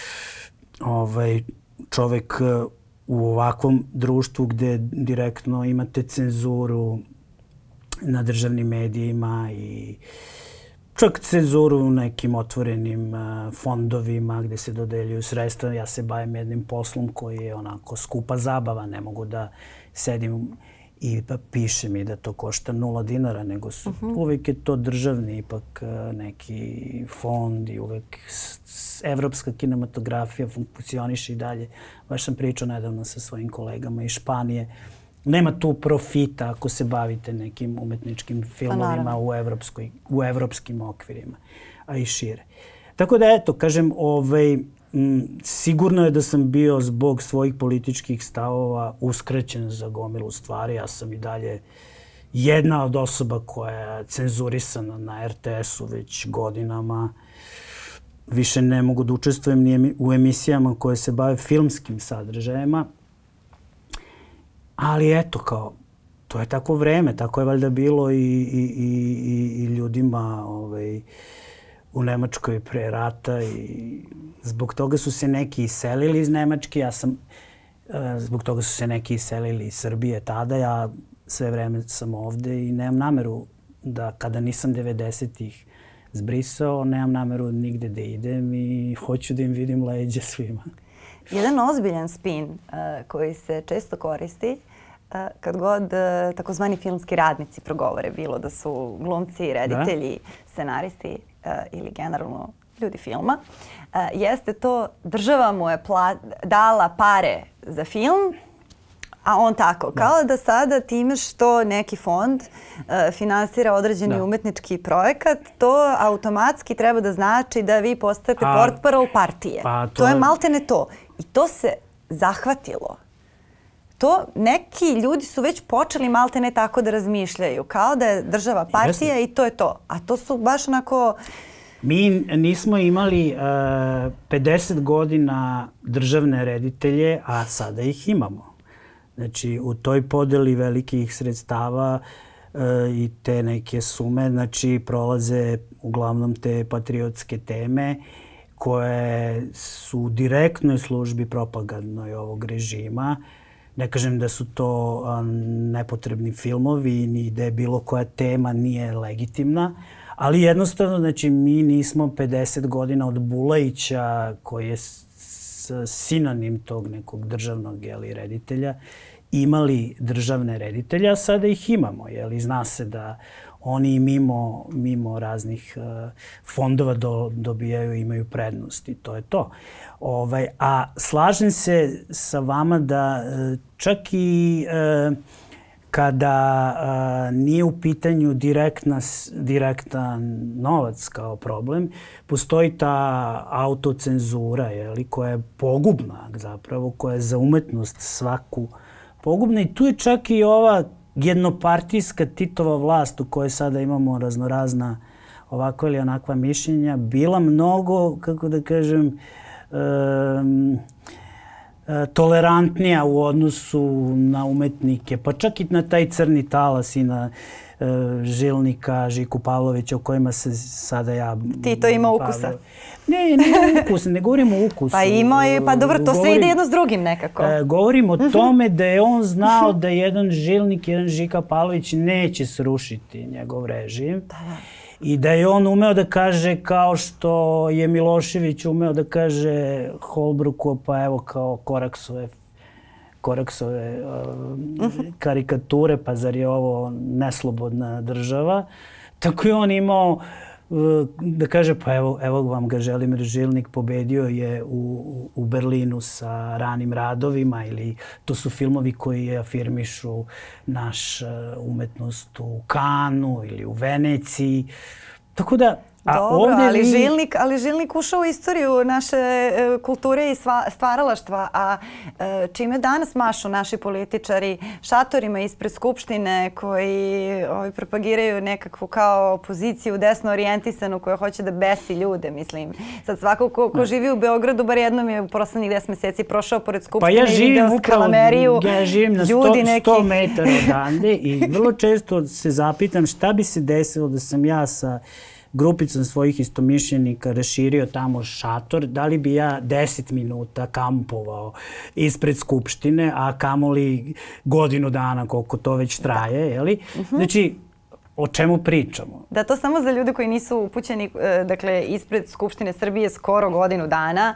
ovaj, čovek u ovakvom društvu gde direktno imate cenzuru na državnim medijima i čak cenzuru u nekim otvorenim uh, fondovima gde se dodeljuju sredstva. Ja se bavim jednim poslom koji je onako skupa zabava. Ne mogu da sedim i da pišem i da to košta nula dinara, nego su, uh-huh. uvek je to državni ipak uh, neki fond i uvek s, s, evropska kinematografija funkcioniše i dalje. Baš sam pričao nedavno sa svojim kolegama iz Španije. Nema tu profita ako se bavite nekim umetničkim filmovima u, evropskoj, u evropskim okvirima, a i šire. Tako da, eto, kažem, ovaj, sigurno je da sam bio zbog svojih političkih stavova uskraćen za gomilu stvari. Ja sam i dalje jedna od osoba koja je cenzurisana na er te esu već godinama. Više ne mogu da učestvujem ni u emisijama koje se bave filmskim sadržajima. Ali eto, kao, to je tako vreme, tako je valjda bilo i, i, i, i ljudima ovaj, u Nemačkoj pre rata i zbog toga su se neki iselili iz Nemačke, ja sam, zbog toga su se neki iselili iz Srbije tada, ja sve vreme sam ovde i nemam nameru da kada nisam devedesetih zbrisao, nemam nameru nigde da idem i hoću da im vidim leđe svima. Jedan ozbiljan spin uh, koji se često koristi uh, kad god uh, takozvani filmski radnici progovore, bilo da su glumci, reditelji, da? scenaristi uh, ili generalno ljudi filma, uh, jeste to država mu je dala pare za film, a on tako, da. Kao da sada time što neki fond uh, finansira određeni da. umetnički projekat, to automatski treba da znači da vi postajete portparol partije. Pa, to, to je maltene to. I to se zahvatilo. To neki ljudi su već počeli maltene tako da razmišljaju. Kao da je država partija Jeste. I to je to. A to su baš onako... Mi nismo imali uh, pedeset godina državne reditelje, a sada ih imamo. Znači, u toj podeli velikih sredstava uh, i te neke sume, znači, prolaze uglavnom te patriotske teme koje su u direktnoj službi propagandnoj ovog režima. Ne kažem da su to a, nepotrebni filmovi, ni da je bilo koja tema nije legitimna, ali jednostavno, znači, mi nismo pedeset godina od Bulajića, koji je sinonim tog nekog državnog jeli, reditelja, imali državne reditelja, a sada ih imamo. Jeli, zna se da oni mimo, mimo raznih uh, fondova do, dobijaju i imaju prednost i to je to. Ovaj, a slažem se sa vama da uh, čak i uh, kada uh, nije u pitanju direktna, direktan novac kao problem, postoji ta autocenzura, jeli, koja je pogubna zapravo, koja je za umetnost svaku pogubna i tu je čak i ova jednopartijska Titova vlast u kojoj sada imamo raznorazna ovakva ili onakva mišljenja, bila mnogo, kako da kažem, um, tolerantnija u odnosu na umetnike, pa čak i na taj crni talas i na uh, Žilnika, Žiku Pavlovića, o kojima se sada ja... Tito ima ukusa. Ne, ne ukus, ne govorim o ukusu. Pa imao je, pa dobro, to govorim, sve ide jedno s drugim nekako. Uh, govorim o tome da je on znao da jedan Žilnik, jedan Žika Pavlović neće srušiti njegov režim. Da, da. I da je on umeo da kaže kao što je Milošević umeo da kaže Holbrooku, pa evo kao Koraksove, Koraksove uh, karikature, pa zar je ovo neslobodna država. Tako je on imao uh, da kaže, pa evo, evo vam ga Želimir Žilnik, pobedio je u, u Berlinu sa ranim radovima, ili to su filmovi koji afirmišu naš uh, umetnost u Kanu ili u Veneciji. Tako da, a dobro, ali, mi... Žilnik, ali Žilnik ušao u istoriju naše e, kulture i sva, stvaralaštva, a e, čime danas mašu naši političari šatorima ispred Skupštine koji ovi, propagiraju nekakvu kao opoziciju desno orijentisanu koja hoće da besi ljude, mislim. Sad svako ko, ko živi u Beogradu, bar jednom je u poslednjih deset meseci prošao pored Skupštine pa ja i vidio skalameriju. Ja živim na sto, neki... sto metara odande i vrlo često se zapitam šta bi se desilo da sam ja sa grupicom svojih istomišljenika raširio tamo šator, da li bi ja deset minuta kampovao ispred Skupštine, a kamoli godinu dana koliko to već traje, jeli? Znači, o čemu pričamo? Da, to samo za ljude koji nisu upućeni, dakle, ispred Skupštine Srbije skoro godinu dana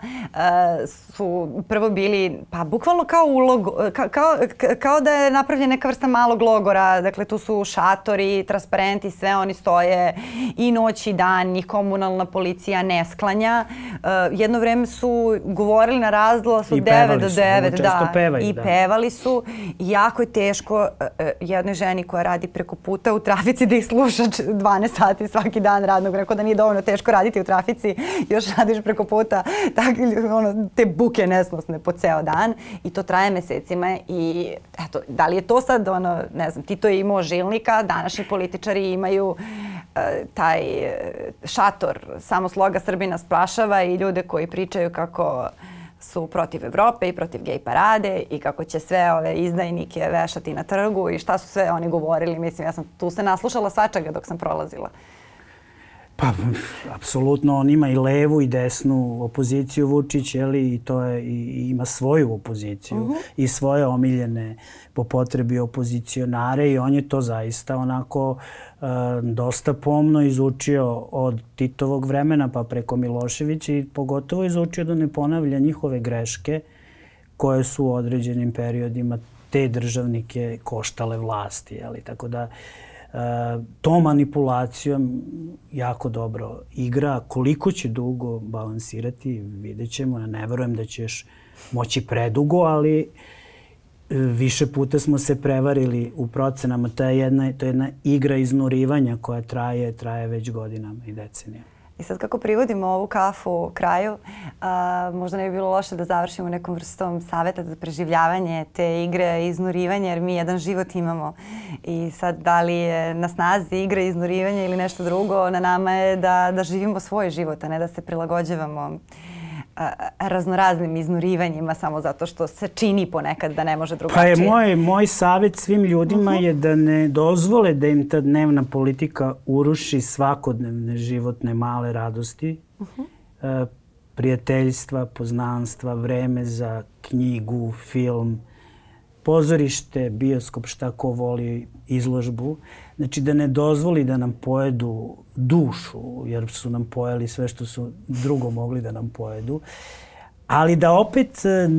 su prvo bili, pa bukvalno kao u logo, kao, kao, kao da je napravljen neka vrsta malog logora, dakle, tu su šatori, transparenti, sve oni stoje i noć i dan, njih komunalna policija ne sklanja. Jedno vreme su govorili na razglas od devet do devet, da, pevaju, i da. pevali su. I jako je teško jednoj ženi koja radi preko puta u trafici da ih slušaš dvanaest sati svaki dan radnog, rekao da nije dovoljno teško raditi u trafici, još radiš preko puta tak, ono, te buke nesnosne po ceo dan i to traje mesecima i eto, da li je to sad ono, ne znam, Tito je imao žilnika, današnji političari imaju uh, taj šator, samo sloga Srbina sprašava i ljude koji pričaju kako su protiv Evrope i protiv gej parade i kako će sve ove izdajnike vešati na trgu i šta su sve oni govorili. Mislim, ja sam tu se naslušala svačega dok sam prolazila. Pa, apsolutno, on ima i levu i desnu opoziciju Vučić, jeli, i to je, i ima svoju opoziciju uh-huh. i svoje omiljene po potrebi opozicionare i on je to zaista onako uh, dosta pomno izučio od Titovog vremena pa preko Miloševića i pogotovo izučio da ne ponavlja njihove greške koje su u određenim periodima te državnike koštale vlasti, jeli, tako da Uh, to manipulacijom jako dobro igra. Koliko će dugo balansirati, vidjet ćemo. Ja ne verujem da ćeš moći predugo, ali uh, više puta smo se prevarili u procenama. To je jedna, to je jedna igra iznurivanja koja traje, traje već godinama i decenijama. I sad kako privodimo ovu kafu kraju, a, možda ne bi bilo loše da završimo nekom vrstom savjeta za preživljavanje te igre iznurivanja, jer mi jedan život imamo. I sad da li je na snazi igra iznurivanja ili nešto drugo, na nama je da, da živimo svoj život, a ne da se prilagođavamo raznoraznim iznurivanjima samo zato što se čini ponekad da ne može drugačije. Pa je moj, moj savjet svim ljudima uh-huh. je da ne dozvole da im ta dnevna politika uruši svakodnevne životne male radosti, uh-huh. prijateljstva, poznanstva, vreme za knjigu, film, pozorište, bioskop, šta ko voli, izložbu. Znači da ne dozvoli da nam pojedu dušu, jer su nam pojeli sve što su drugo mogli da nam pojedu. Ali da opet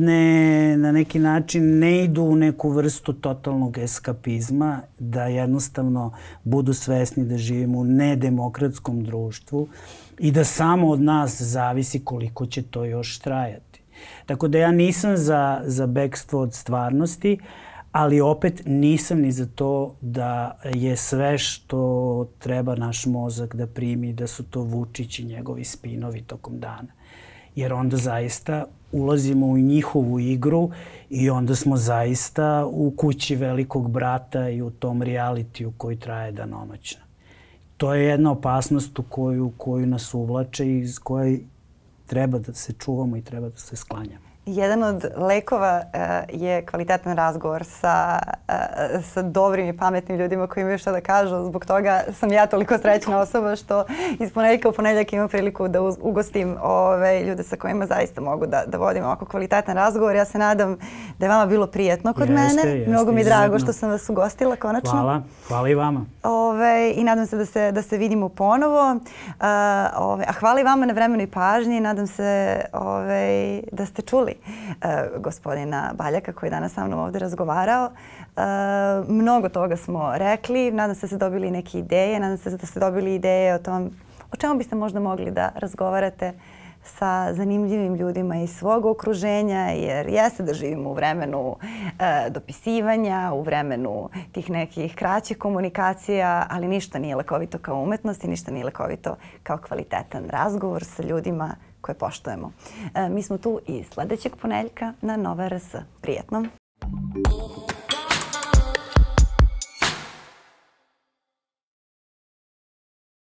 ne, na neki način ne idu u neku vrstu totalnog eskapizma, da jednostavno budu svesni da živimo u nedemokratskom društvu i da samo od nas zavisi koliko će to još trajati. Tako da ja nisam za, za bekstvo od stvarnosti, ali opet nisam ni za to da je sve što treba naš mozak da primi, da su to Vučić i njegovi spinovi tokom dana. Jer onda zaista ulazimo u njihovu igru i onda smo zaista u kući velikog brata i u tom realitiju koji traje danonoćno. To je jedna opasnost u koju, koju nas uvlače i iz koje treba da se čuvamo i treba da se sklanjamo. Jedan od lekova uh, je kvalitetan razgovor sa, uh, sa dobrim i pametnim ljudima koji imaju što da kažu. Zbog toga sam ja toliko srećna osoba što iz ponedjeljka u ponedjeljak imam priliku da uz, ugostim ove ljude sa kojima zaista mogu da, da vodim ovako kvalitetan razgovor. Ja se nadam da je vama bilo prijatno kod jeste, mene. Jeste, Mnogo mi je drago što sam vas ugostila konačno. Hvala, hvala i vama. Ove, I nadam se da se, da se vidimo ponovo. Uh, ove, a hvala i vama na vremenu i pažnji. Nadam se ove, da ste čuli Uh, gospodina Baljaka koji je danas sa mnom ovdje razgovarao. Uh, mnogo toga smo rekli. Nadam se da ste dobili neke ideje. Nadam se da ste dobili ideje o tom o čemu biste možda mogli da razgovarate sa zanimljivim ljudima iz svog okruženja, jer jeste da živimo u vremenu e, dopisivanja, u vremenu tih nekih kraćih komunikacija, ali ništa nije lekovito kao umetnost i ništa nije lekovito kao kvalitetan razgovor sa ljudima koje poštujemo. E, mi smo tu i sljedećeg ponedjeljka na Nova R S. Prijetno!